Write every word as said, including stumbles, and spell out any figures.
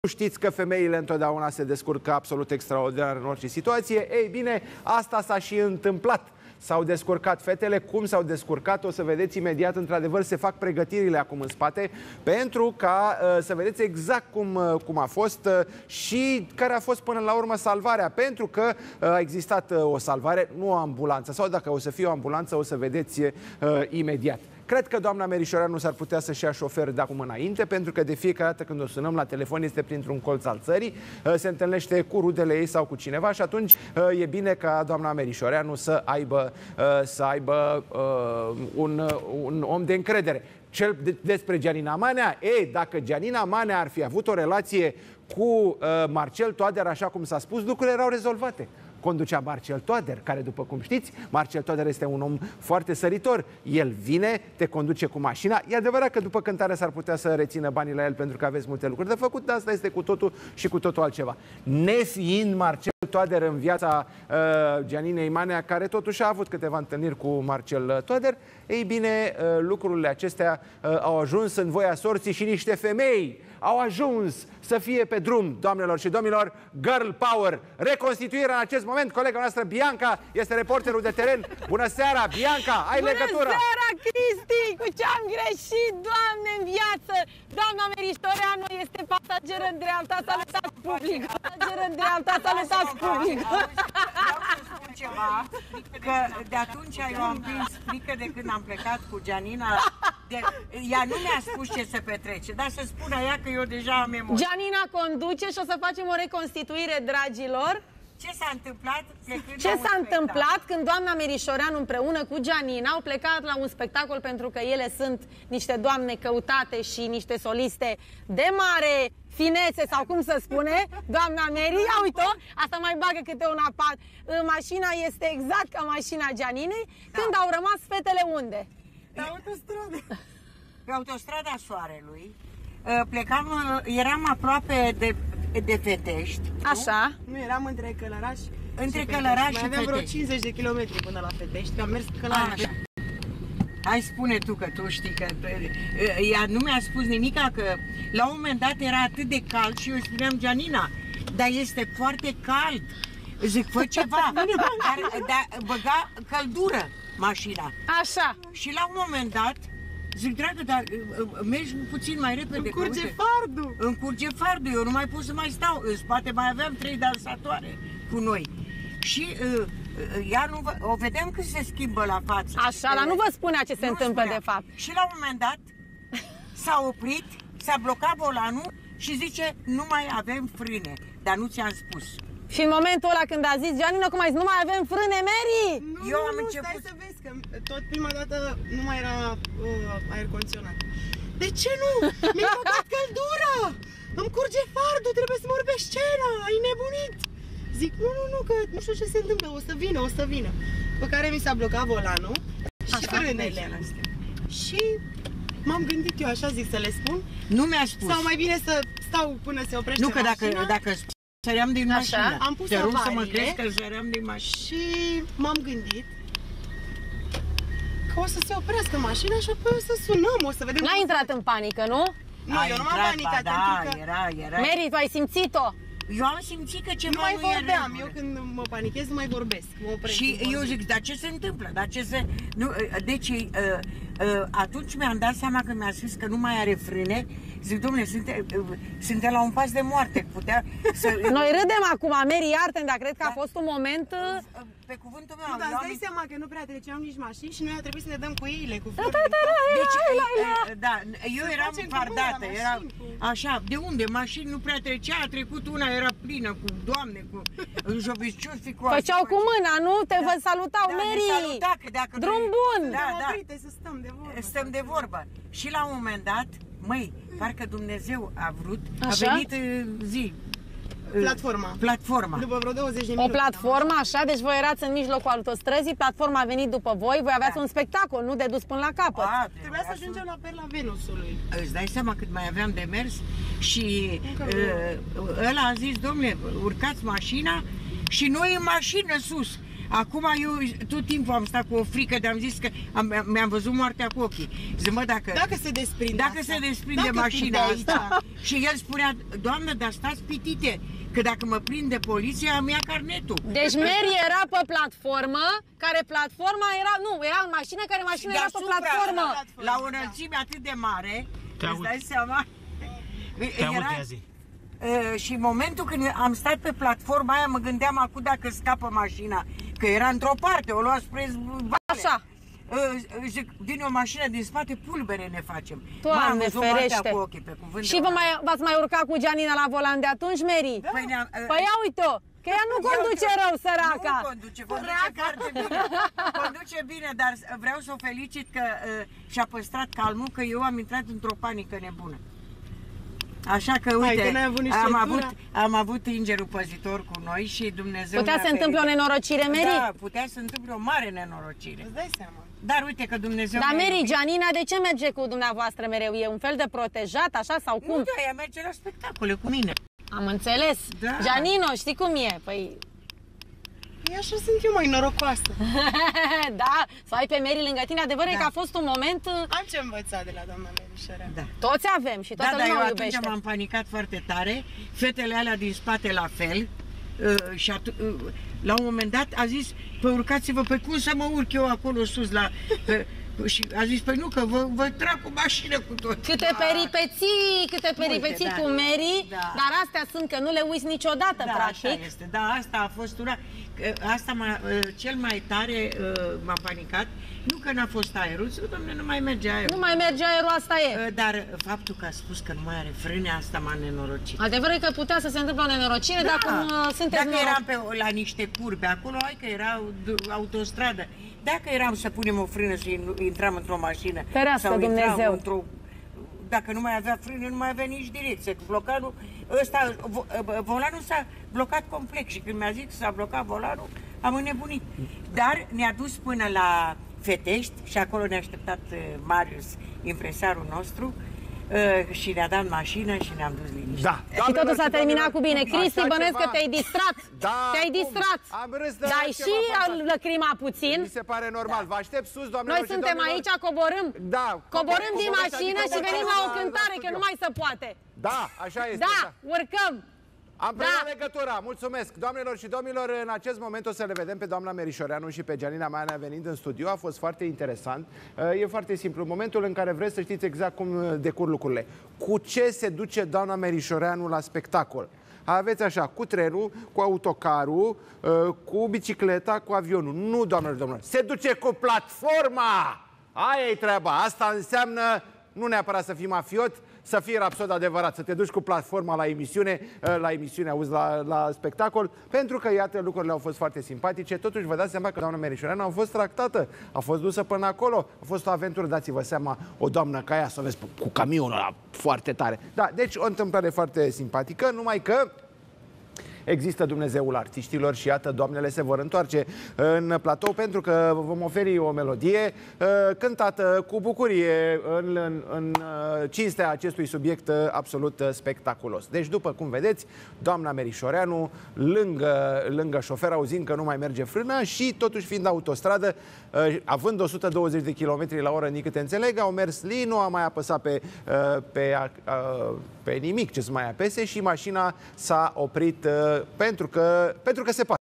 Știți că femeile întotdeauna se descurcă absolut extraordinar în orice situație. Ei bine, asta s-a și întâmplat. S-au descurcat fetele. Cum s-au descurcat? O să vedeți imediat. Într-adevăr, se fac pregătirile acum în spate pentru ca uh, să vedeți exact cum, uh, cum a fost uh, și care a fost până la urmă salvarea. Pentru că uh, a existat uh, o salvare, nu o ambulanță. Sau dacă o să fie o ambulanță, o să vedeți uh, imediat. Cred că doamna Merișoreanu s-ar putea să-și ia șofer de acum înainte, pentru că de fiecare dată când o sunăm la telefon este printr-un colț al țării, se întâlnește cu rudele ei sau cu cineva și atunci e bine ca doamna Merișoreanu să aibă, să aibă un, un om de încredere. Cel despre Gianina Manea, ei, dacă Gianina Manea ar fi avut o relație cu Marcel Toader, așa cum s-a spus, lucrurile erau rezolvate. Conducea Marcel Toader, care, după cum știți, Marcel Toader este un om foarte săritor. El vine, te conduce cu mașina. E adevărat că după cântare s-ar putea să rețină banii la el pentru că aveți multe lucruri de făcut, dar asta este cu totul și cu totul altceva. Nefiind Marcel Toader în viața uh, Gianinei Manea, care totuși a avut câteva întâlniri cu Marcel Toader, ei bine, uh, lucrurile acestea uh, au ajuns în voia sorții și niște femei au ajuns să fie pe drum, doamnelor și domnilor. Girl Power, reconstituirea în acest moment. Colega noastră Bianca este reporterul de teren. Bună seara, Bianca, ai Bună legătură. Bună seara, Cristi, cu ce am greșit, Doamne, în viață. Doamna Merișoreanu este pasageră în dreapta, salutați public. Pasageră în dreapta, salutați public. Vreau să spun ceva, că de atunci eu am prins frică de când am plecat cu Gianina. De, ea nu mi-a spus ce se petrece, dar să spună ea că eu deja am emoții. Gianina conduce și o să facem o reconstituire, dragilor. Ce s-a întâmplat plecând Ce s-a întâmplat când doamna Merișoreanu împreună cu Gianina au plecat la un spectacol, pentru că ele sunt niște doamne căutate și niște soliste de mare finețe, sau cum să spune, doamna Meri, ia uite-o, asta mai bagă câte un apat. Mașina este exact ca mașina Gianinei. Da. Când au rămas fetele unde? Pe autostradă. Pe autostrada Soarelui. Plecam, eram aproape de, de Fetești. Așa. Nu, eram între Călăraș Între Călăraș și Fetești. Mai aveam vreo Fetești. cincizeci de kilometri până la Fetești, că am mers Călăraș. Așa. Hai, spune tu, că tu știi că ea nu mi-a spus nimica, că la un moment dat era atât de cald și eu îi spuneam: Gianina, dar este foarte cald. Zic, fă ceva. Dar, dar băga căldură mașina. Așa. Și la un moment dat zic: dragă, dar mergi puțin mai repede. Încurge fardul. Încurge fardul, eu nu mai pot să mai stau. În spate mai aveam trei dansatoare cu noi. Și uh, ea nu vă, o vedem că se schimbă la față. Așa, dar nu vă spunea ce se nu întâmplă spunea. de fapt. Și la un moment dat s-a oprit, s-a blocat volanul și zice: nu mai avem frâne. Dar nu ți-am spus. Și în momentul ăla când a zis Gianina, cum ai zis, nu mai avem frâne, Mary? Nu, Eu nu, am nu, început... stai să vezi, că tot prima dată nu mai era uh, aer condiționat. De ce nu? Mi-ai băgat căldură! Îmi curge fardul, trebuie să mă urc pe scenă, ai nebunit! Zic, nu, nu, nu, că nu știu ce se întâmplă, o să vină, o să vină. Pe care mi s-a blocat volanul și frânele. Și m-am gândit eu, așa zic, să le spun. Nu mi-a spus. Sau mai bine să stau până se oprește Nu, că dacă, mașina. dacă săream din mașină. Așa. Am pus Te rog să mă avariile. crezi că săream din mașină. Și m-am gândit că o să se oprească mașina și apoi o să sunăm, o să vedem. N-ai intrat în panică, nu? Nu, eu nu m-am panicat, da, pentru că era, era. Mary, tu ai simțit-o? Eu am simțit că ceva nu mai nu e vorbeam. în Eu regulă. când mă panichez nu mai vorbesc, mă opresc. Și nu eu vorbesc. zic: dar ce se întâmplă? Dar ce se... Nu, deci, uh, uh, atunci mi-am dat seama că mi-a spus că nu mai are frâne. Zic: dom'le, suntem, uh, suntem la un pas de moarte. Putea să... Noi râdem acum, Mary, iartă-mi, dar cred că a Da. fost un moment... Uh, Pe cuvântul meu, Nu, dar eu îți am... dai seama că nu prea treceam nici mașini și noi a trebuit să ne dăm cu eile, cu Da, flori. da, da, da, Deci, la, la, la. uh, da, eu Să eram facem cu fardată, mâna la era mașini, cu- așa. De unde? Mașini nu prea trecea, a trecut una, era plină cu doamne, cu joviciuși, cu Făceau cu mâna, nu? Te vă salutau, Da, Mary! ne saluta, că dacă Drum noi- bun! Da, Suntem da. oprite să stăm de vorbă. Stăm de vorbă. Și la un moment dat, măi, parcă Dumnezeu a vrut, Așa? a venit uh, zi. uh, Platforma. Platforma. După vreo douăzeci de O minute. platformă, așa, deci voi erați în mijlocul autostrăzii, platforma a venit după voi, voi aveați Da. un spectacol, nu de dus până la capăt. A, Trebuia să ajungem la Perla Venusului. Îți dai seama cât mai aveam de mers și Încă uh, ăla a zis: dom'le, urcați mașina și noi în mașină sus. Acum eu tot timpul am stat cu o frică, de am zis că mi-am văzut moartea cu ochii. Zic, mă, dacă, dacă se desprinde dacă asta, se desprinde dacă mașina aici. asta. Și el spunea, doamnă, dar stați pitite, că dacă mă prinde poliția, îmi ia carnetul. Deci Mary era pe platformă, care platforma era, nu, era în mașină, care mașina era pe platformă. La o înălțime atât de mare, Te îți aud. dai seama? Te aud, Era, ia zi. Uh, și în momentul când am stat pe platforma aia, mă gândeam acum dacă scapă mașina, că era într-o parte, o lua spre vale. Așa. Uh, zic, vine o mașină din spate, pulbere ne facem. Doamne, M-am văzut moartea ferește. cu ochii, pe cuvânt Și de vă onoare. mai, v-ați mai urcat cu Gianina la volan de atunci, Mary? Da. Păi, ne-am, uh, Păi ia uite-o, că ea nu conduce rău, săraca. Nu conduce, conduce foarte bine. Conduce bine, dar vreau să o felicit că uh, și-a păstrat calmul, că eu am intrat într-o panică nebună. Așa că, uite, Hai, că n-ai avut nici am, centura. avut, am avut îngerul păzitor cu noi și Dumnezeu Putea ne-a să întâmple o ferit. nenorocire, Mary? Da, putea să întâmple o mare nenorocire. Îți dai seama. Dar uite că Dumnezeu Dar ne-a Mary, iubit. Gianina, de ce merge cu dumneavoastră mereu? E un fel de protejat, așa, sau cum? Nu, da, ea merge la spectacole cu mine. Am înțeles. Da. Gianino, știi cum e? Păi, E așa sunt eu mai norocoasă. da, să ai pe Mary lângă tine. Adevărul e Da. că a fost un moment, Am ce învăța de la doamna Merișorea. Da. toți avem și Da, toată dar eu lumea o atunci iubește. m-am panicat foarte tare, fetele alea din spate la fel, uh, și atu- uh, la un moment dat a zis, păi urcați-vă, pe cum să mă urc eu acolo sus la... Pe, și a zis, păi nu, că vă, vă trag cu mașină cu tot. Câte peripeții, câte peripeții da. cu Mary, Da. dar astea sunt că nu le uiți niciodată, Da, practic. așa este. Da, asta a fost una. Asta m-a, cel mai tare m-a panicat. Nu că n-a fost aerul, zic, dom'le, nu mai merge aerul. Nu mai merge aerul, asta e. Dar faptul că a spus că nu mai are frâne, asta m-a nenorocit. Adevărul e că putea să se întâmple o nenorocire, dar cum uh, sunteți Dacă noroc... eram pe, la niște curbe acolo, hai că era autostradă. Dacă eram să punem o frână și intram într-o mașină, Ferească sau intram Dumnezeu. într-o... Dacă nu mai avea frână, nu mai avea nici direcție. Blocanul ăsta, vo, volanul s-a blocat complet și când mi-a zis că s-a blocat volanul, am înnebunit. Dar ne-a dus până la Fetești și acolo ne-a așteptat Marius, impresarul nostru, și ne-a dat mașină și ne-am dus liniște. Da. Și totul s-a terminat cu bine. Cristi, Așa bănuiesc ceva. că te-ai distrat. Da, Te-ai cum? distrat. Am râs de Dar ai ceva și fantastic. lăcrima puțin. Mi se pare normal. Vă aștept sus, doamnelor Noi și suntem domnilor. aici, coborâm. Da. Coborâm din coborâți, mașină adică și venim la o urcați cântare, că studio. nu mai se poate. Da, așa este. Da, urcăm. Am preluat Da. legătura, mulțumesc. Doamnelor și domnilor, în acest moment o să le vedem pe doamna Merișoreanu și pe Gianina Manea venind în studio. A fost foarte interesant. E foarte simplu. În momentul în care vreți să știți exact cum decur lucrurile. Cu ce se duce doamna Merișoreanu la spectacol? Aveți așa, cu trenul, cu autocarul, cu bicicleta, cu avionul. Nu, doamnelor și domnilor, se duce cu platforma! Aia e treaba. Asta înseamnă nu neapărat să fii mafiot, să fii rapsod adevărat, să te duci cu platforma la emisiune, la emisiune, auzi, la, la spectacol, pentru că, iată, lucrurile au fost foarte simpatice. Totuși, vă dați seama că doamna Merișoreanu a fost tractată, a fost dusă până acolo, a fost o aventură, dați-vă seama, o doamnă ca ea, să o vezi cu camionul ăla foarte tare. Da, deci o întâmplare foarte simpatică, numai că există Dumnezeul artiștilor și iată, doamnele se vor întoarce în platou pentru că vom oferi o melodie uh, cântată cu bucurie în, în, în uh, cinstea acestui subiect uh, absolut uh, spectaculos. Deci, după cum vedeți, doamna Merișoreanu, lângă, lângă șofer, auzind că nu mai merge frâna și totuși fiind autostradă, uh, având o sută douăzeci de kilometri la oră, nici câte înțeleg, au mers lin, nu a mai apăsat pe, uh, pe, uh, pe nimic ce să mai apese și mașina s-a oprit uh, pentru că, pentru că se poate.